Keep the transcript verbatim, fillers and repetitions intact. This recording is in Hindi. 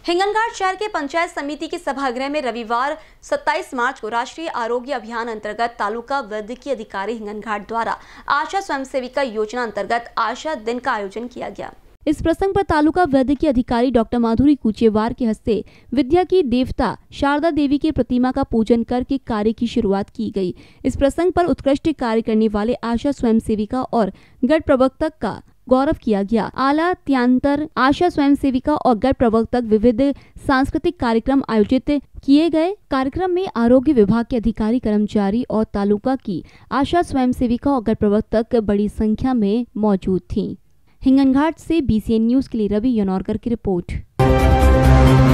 हिंगनघाट शहर के पंचायत समिति के सभागृह में रविवार सत्ताईस मार्च को राष्ट्रीय आरोग्य अभियान अंतर्गत तालुका वैद्यकीय अधिकारी हिंगनघाट द्वारा आशा स्वयंसेविका योजना अंतर्गत आशा दिन का आयोजन किया गया। इस प्रसंग पर तालुका वैद्यकीय अधिकारी डॉक्टर माधुरी कुचेवार के हस्ते विद्या की देवता शारदा देवी की प्रतिमा का पूजन करके कार्य की शुरुआत की गई। इस प्रसंग पर उत्कृष्ट कार्य करने वाले आशा स्वयंसेविका और गढ़ प्रवर्तक का गौरव किया गया। आला त्यांतर आशा स्वयंसेविका और गढ़ प्रवर्तक विविध सांस्कृतिक कार्यक्रम आयोजित किए गए। कार्यक्रम में आरोग्य विभाग के अधिकारी, कर्मचारी और तालुका की आशा स्वयंसेविका और गढ़ प्रवर्तक बड़ी संख्या में मौजूद थीं। हिंगनघाट से बीसीएन न्यूज के लिए रवि यनौरकर की रिपोर्ट।